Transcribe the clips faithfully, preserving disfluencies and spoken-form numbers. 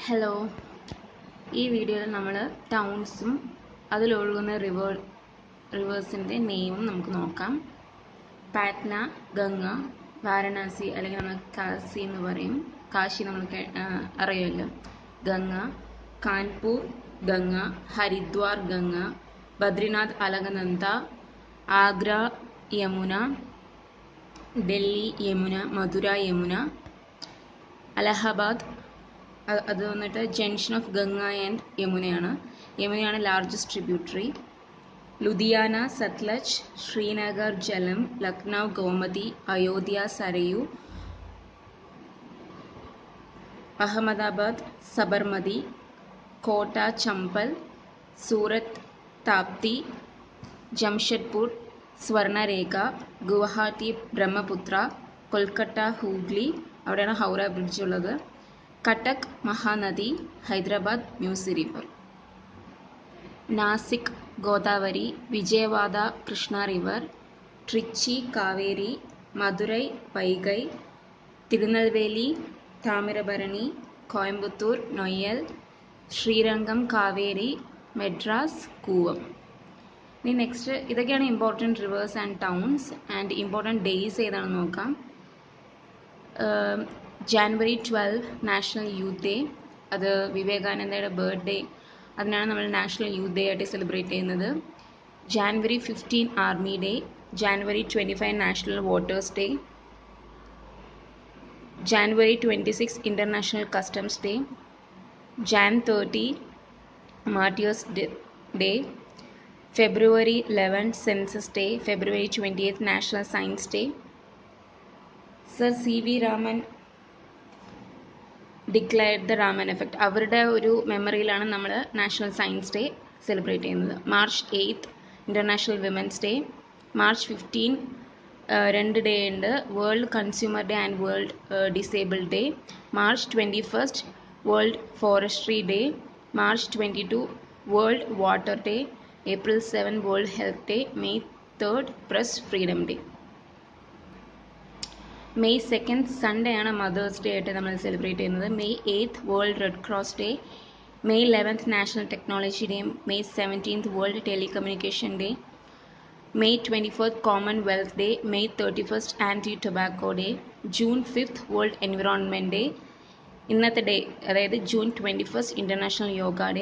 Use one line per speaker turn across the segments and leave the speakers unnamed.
Hello, ഈ വീഡിയോയിൽ നമ്മൾ ടൗൺസും അതിലൊഴുകുന്ന റിവർ റിവേഴ്സിൻ്റെ നെയിമും നമുക്ക് നോക്കാം. പാറ്റ്ന, ഗംഗ, വാരണാസി അല്ലെങ്കിൽ നമ്മൾ കാശി എന്ന് പറയും. കാശി നമ്മൾ അറിയുമല്ലോ. ഗംഗ, കാൺപൂർ ഗംഗ, ഹരിദ്വാർ ഗംഗ, ബദ്രിനാഥ് അലകനന്ദ, ആഗ്ര യമുന, ഡൽഹി യമുന, മധുര യമുന, അലഹബാദ് അത് വന്നിട്ട് ജംഗ്ഷൻ ഓഫ് ഗംഗ ആൻഡ് യമുനയാണ്. യമുനയാണ് ലാർജസ്റ്റ് ട്രിബ്യൂട്ടറി. ലുധിയാന സത്ലജ്, ശ്രീനഗർ ജലം, ലക്നൗ ഗോമതി, അയോധ്യ സരയു, അഹമ്മദാബാദ് സബർമതി, കോട്ട ചമ്പൽ, സൂറത്ത് താപ്തി, ജംഷഡ്പൂർ സ്വർണരേഖ, ഗുവാഹട്ടി ബ്രഹ്മപുത്ര, കൊൽക്കട്ട ഹൂഗ്ലി, അവിടെയാണ് ഹൗറ ബ്രിഡ്ജ് ഉള്ളത്, കട്ടക് മഹാനദി, ഹൈദരാബാദ് മ്യൂസി റിവർ, നാസിക് ഗോദാവരി, വിജയവാഡ കൃഷ്ണ റിവർ, ട്രിച്ചി കാവേരി, മധുരൈ വൈഗൈ, തിരുനെൽവേലി താമിരബരണി, കോയമ്പത്തൂർ നൊയ്യൽ, ശ്രീരംഗം കാവേരി, മെഡ്രാസ് കൂവം. ഇനി നെക്സ്റ്റ് ഇതൊക്കെയാണ് important rivers and towns. And important days ഏതാണെന്ന് നോക്കാം. January twelve national youth day, അത് വിവേകാനന്ദയുടെ ബർത്ത്ഡേ, അതിനാണ് നമ്മൾ നാഷണൽ യൂത്ത് ഡേ ആയിട്ട് സെലിബ്രേറ്റ് ചെയ്യുന്നത്. January fifteen army day, January twenty five national voters day, January twenty six international customs day, Jan thirty martyrs day, February eleven census day, February twenty eight national science day. Sir C V Raman declared the Raman effect, അവരുടെ ഒരു മെമ്മറിയിലാണ് നമ്മൾ national science day celebrate ചെയ്യുന്നത്. March eight international women's day, March fifteen രണ്ട് day ഉണ്ട്, world consumer day and world disabled day, March twenty first world forestry day, March twenty two world water day, April seven world health day, May third press freedom day. May second Sunday ആണ് mother's day ആയിട്ട് നമ്മൾ celebrate ചെയ്യുന്നത്. May eighth world red cross day, May eleventh national technology day, May seventeenth world telecommunication day, May twenty fourth Commonwealth day, May thirty first anti tobacco day, June fifth world environment day, ഇന്നത്തെ day അതായത് June twenty first international yoga day,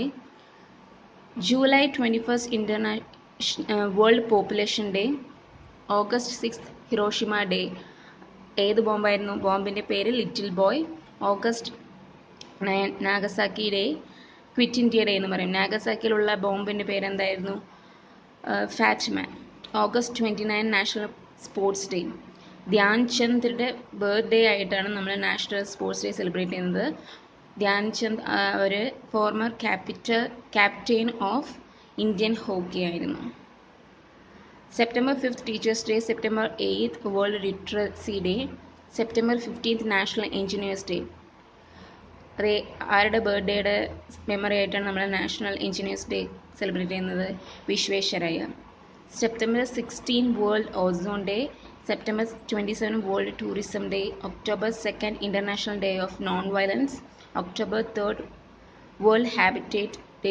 July twenty first international world population day, August sixth Hiroshima day. ഏത് ബോംബായിരുന്നു? ബോംബിൻ്റെ പേര് little boy. August nine Nagasaki day, quit India day എന്ന് പറയും. നാഗസാക്കിയിലുള്ള ബോംബിൻ്റെ പേരെന്തായിരുന്നു? Fat man. August twenty nine national sports day. Dhyan ചന്ദിൻ്റെ ബർത്ത്ഡേ ആയിട്ടാണ് നമ്മൾ നാഷണൽ സ്പോർട്സ് ഡേ സെലിബ്രേറ്റ് ചെയ്യുന്നത്. ധ്യാൻ ചന്ദ് ഒരു former capital captain of Indian hockey ആയിരുന്നു. September fifth teachers day, September eighth world literacy day, September fifteenth national engineers day. അതേ ആരുടെ ബർത്ത്ഡേയുടെ memory ആയിട്ടാണ് നമ്മൾ നാഷണൽ എഞ്ചിനീയേഴ്സ് ഡേ സെലിബ്രേറ്റ് ചെയ്യുന്നത്? Visvesvaraya. September sixteen world ozone day, September twenty seven world tourism day, October second international day of non violence, October third world habitat day,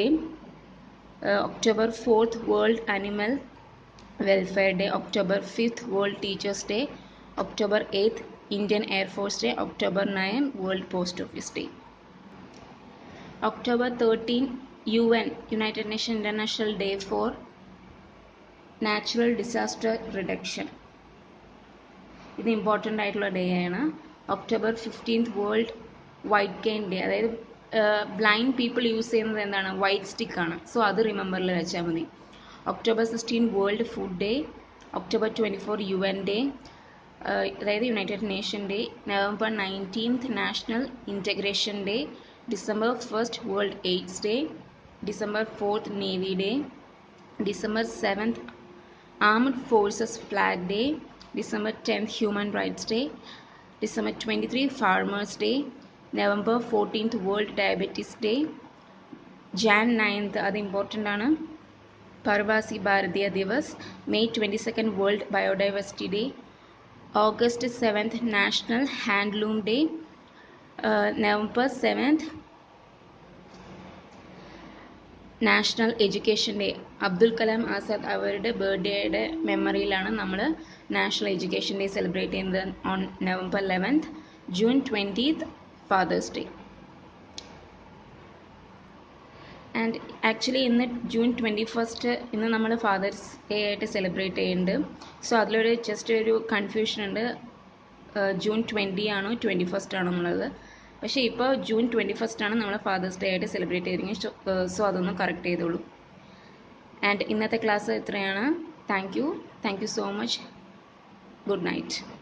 October fourth world animal welfare day, October fifth world teachers day, October eighth Indian air force day, October nine world post office day. October thirteen U N united nation international day for natural disaster reduction. ഇത് important ആയിട്ടുള്ള day ആണ്. October fifteenth world white cane day, അതായത് blind people use ചെയ്യുന്നത് എന്താണ്? White സ്റ്റിക്കാണ്. So അത് റിമെമ്പറിൽ വെച്ചാൽ മതി. October sixteen world food day, October twenty four U N day, അതായത് united nation day, November nineteenth national integration day, December first world AIDS day, December fourth navy day, December seventh armed forces flag day, December tenth human rights day, December twenty three farmers day, November fourteenth world diabetes day, Jan ninth അത് important ആണ് Pravasi Bharatiya Divas, May twenty second world biodiversity day, August seventh national handloom day, uh, November seventh national education day, Abdul Kalam Azad അവരുടെ ബർത്ത്ഡേയുടെ മെമ്മറിയിലാണ് നമ്മൾ national education day celebrate ചെയ്യുന്നത് on November eleventh. June twentieth fathers day. And actually ഇന്ന് June twenty first ഇന്ന് നമ്മൾ fathers day ആയിട്ട് celebrate ചെയ്യുന്നുണ്ട്. സോ അതിലൊരു ജസ്റ്റ് ഒരു കൺഫ്യൂഷൻ ഉണ്ട്, ജൂൺ ട്വൻറ്റി ആണോ ട്വൻറ്റി ഫസ്റ്റ് ആണോ എന്നുള്ളത്. പക്ഷേ ഇപ്പോൾ ജൂൺ ട്വൻറ്റി ഫസ്റ്റ് ആണ് നമ്മൾ ഫാദേഴ്സ് ഡേ ആയിട്ട് സെലിബ്രേറ്റ് ചെയ്തിരിക്കുന്നത്. സോ അതൊന്ന് കറക്റ്റ് ചെയ്തോളൂ. ആൻഡ് ഇന്നത്തെ ക്ലാസ് ഇത്രയാണ്. Thank you thank you so much. Good night.